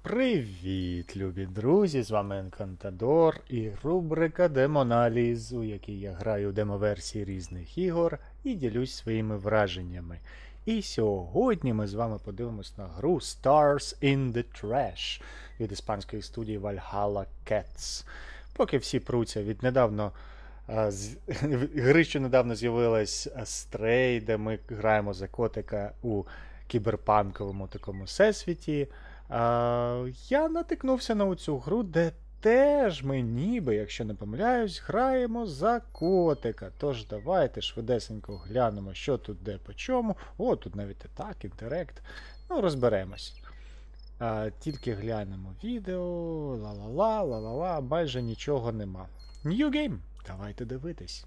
Привіт, любі друзі! З вами Енкантадор і рубрика Демоналіз, у якій я граю демоверсії різних ігор і ділюсь своїми враженнями. І сьогодні ми з вами подивимось на гру Stars in the Trash від іспанської студії Valhalla Cats. Поки всі пруться від недавно гри, що недавно з'явилась Stray, де ми граємо за котика у кіберпанковому такому всесвіті. Я натикнувся на цю гру, де теж ми ніби, якщо не помиляюсь, граємо за котика. Тож давайте швидесенько глянемо, що тут де по чому. О, тут навіть і так, інтерект. Ну, розберемось. Тільки глянемо відео, ла-ла-ла, ла-ла-ла, майже нічого нема. New game! Давайте дивитись.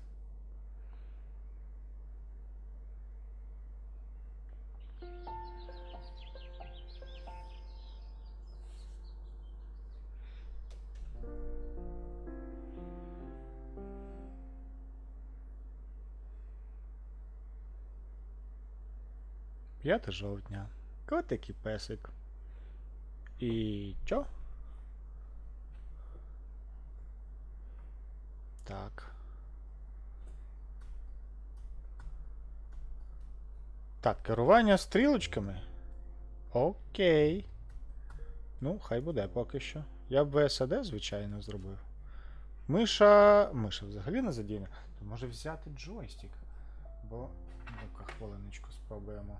П'яте жовтня. Котик і песик. І чо? Так. Так, керування стрілочками. Окей. Ну, хай буде поки що. Я б ВСАД, звичайно, зробив. Миша взагалі не задійна. То може взяти джойстик. Бо... Ну-ка, хвилиночку спробуємо.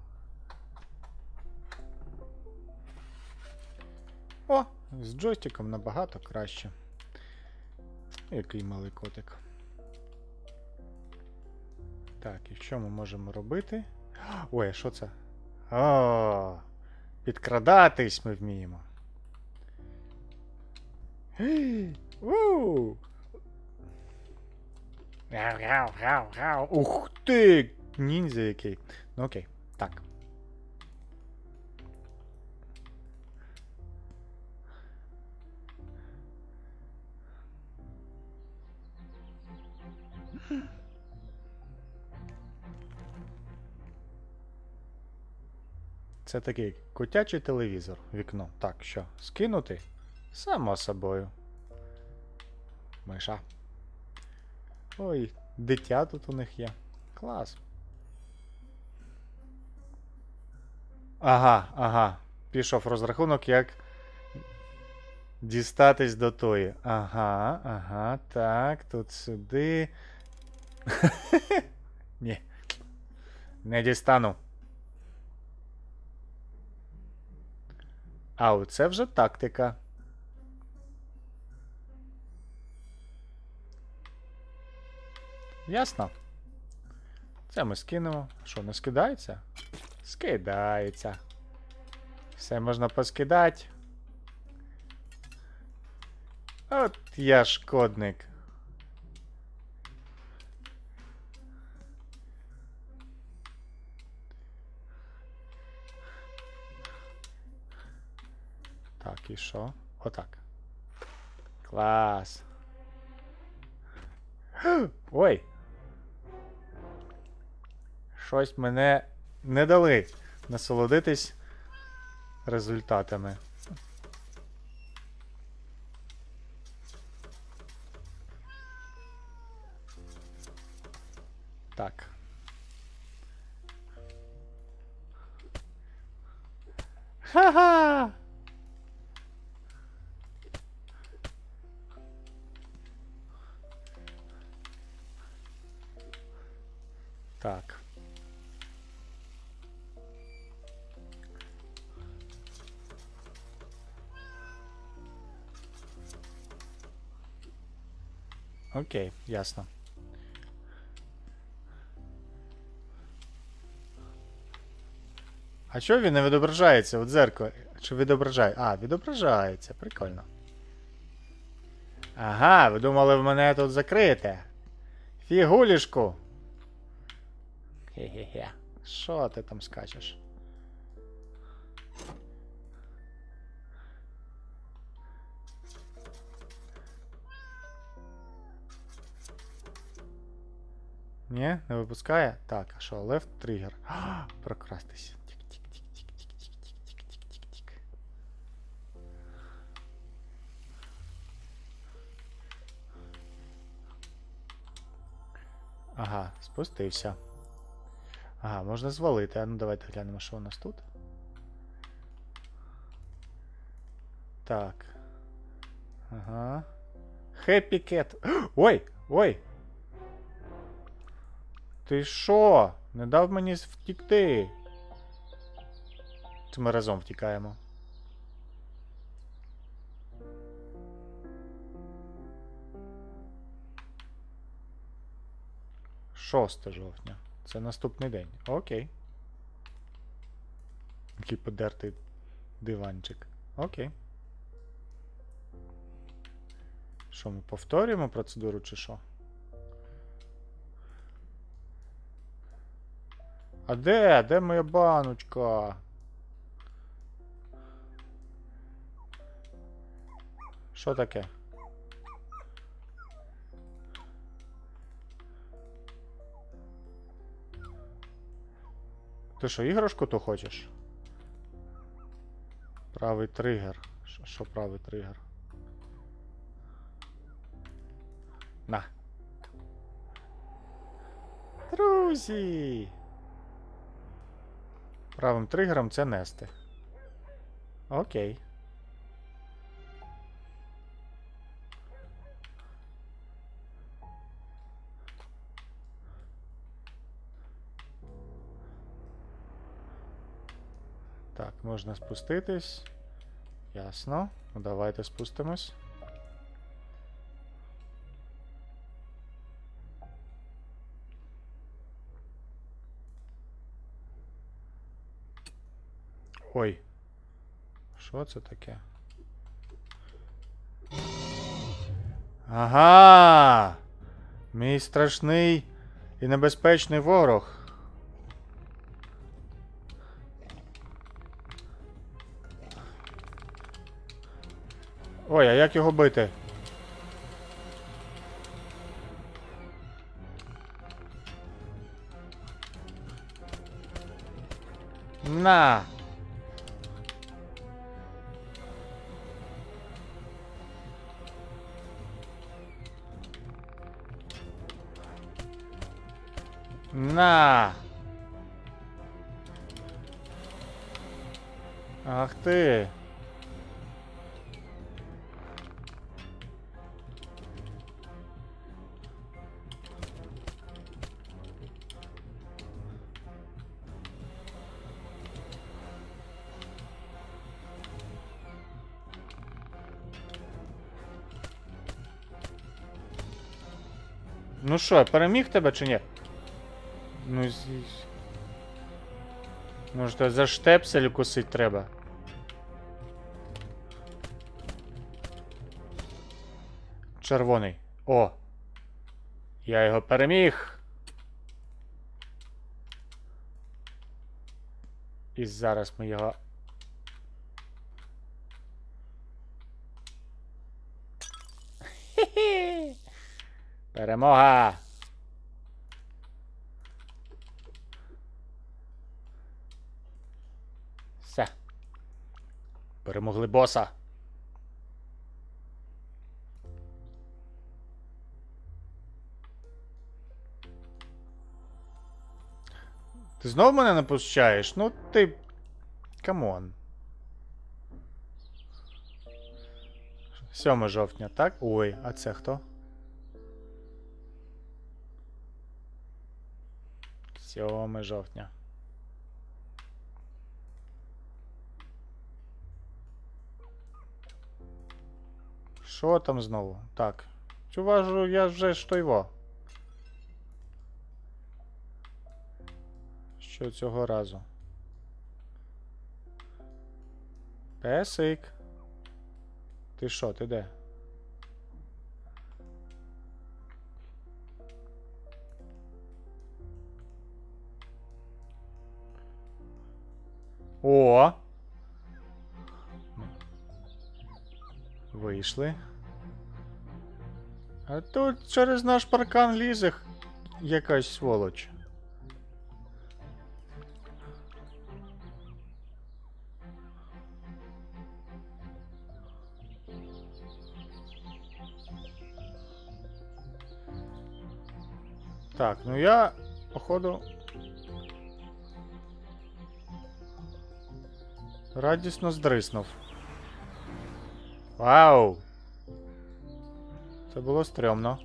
О! З джойстиком набагато краще. Який малий котик. Так, і що ми можемо робити? Ой, а що це? О, підкрадатись ми вміємо. Ух ти! Ніндзя який. Ну окей, так. Це такий котячий телевізор, вікно. Так, що, скинути? Само собою. Миша. Ой, дитя тут у них є. Клас. Ага. Пішов розрахунок, як дістатись до тої. Ага, так, тут сюди. Ні. Не дістану. А оце вже тактика. Ясно? Це ми скинемо. Що, не скидається? Скидається. Все можна поскидати. От я шкодник. Так, і що? Отак. Клас. Ой! Щось мене не дали насолодитись результатами. Так. Ха-ха! Так. Окей, ясно. А чого він не відображається у дзеркалі? Чи відображає? А, відображається. Прикольно. Ага, ви думали, в мене тут закрите? Фігулішку. Хе-хе-хе. Що ти там скачеш? Ні, не випускає? Так, а що, left trigger? Прокрастись. Тік-тік-тік-тік-тік-тік-тік-тік-тік-тік. Ага, спустився. Ага, можна звалити. А ну давайте глянемо, що у нас тут. Так. Ага. Happy Cat. Ой! Ой! Ти що? Не дав мені втікти. Це ми разом втікаємо. Шосте жовтня. Це наступний день. Окей. Який подертий диванчик. Окей. Що, ми повторюємо процедуру чи що? А де? Де моя баночка? Що таке? Ти що, іграшку то хочеш? Правий тригер. Що правий тригер? На. Друзі! Правим тригером це нести. Окей. Так, можна спуститись. Ясно. Ну давайте спустимось. Ой. Що це таке? Ага! Мій страшний і небезпечний ворог. Ой, а як його бити? На! На! Ах ти! Ну що, я переміг тебе чи ні? Ну, може, за штепсель кусить треба. Червоний. О! Я його переміг! І зараз ми його... Хі-хі! Перемога! Все. Перемогли боса. Ти знов мене не пущаєш? Ну ти... Камон. 7 жовтня, так? Ой, а це хто? 7 жовтня. Що там знову? Так. Чуважу, я вже ж то його. Що цього разу? Песик. Ти що, ти де? О! Вийшли. А тут через наш паркан лізе якась сволоч. Так, ну я, походу, радісно здриснув. Вау! Це було стрьомно.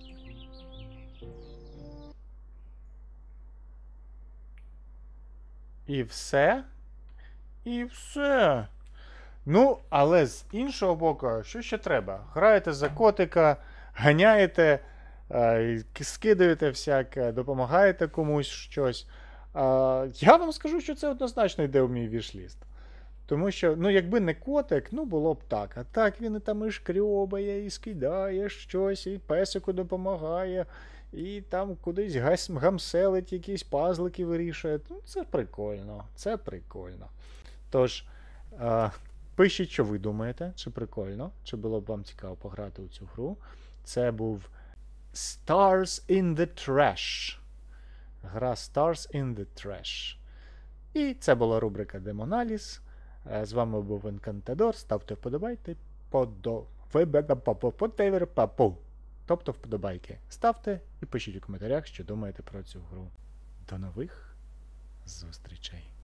І все? І все. Ну, але з іншого боку, що ще треба? Граєте за котика, ганяєте, скидаєте всяке, допомагаєте комусь щось. Я вам скажу, що це однозначно йде в мій вішліст. Тому що, ну, якби не котик, ну було б так. А так він і там і шкрьобає, і скидає щось, і песику допомагає, і там кудись гамселить, якісь пазлики вирішує. Ну, це прикольно. Це прикольно. Тож, пишіть, що ви думаєте, чи прикольно, чи було б вам цікаво пограти у цю гру. Це був Stars in the Trash. Гра Stars in the Trash. І це була рубрика Демоналіз. З вами був Енкантадор. Ставте вподобайки. Тобто вподобайки. Ставте і пишіть у коментарях, що думаєте про цю гру. До нових зустрічей.